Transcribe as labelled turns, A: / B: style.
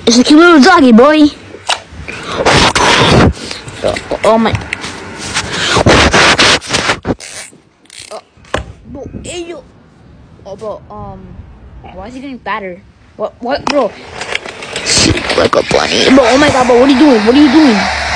A: It's a cute little doggy, boy. Oh my. Bro, hey, yo. Oh, bro, why is he getting fatter? What, bro? Like a bunny. Bro, oh my god, bro, what are you doing? What are you doing?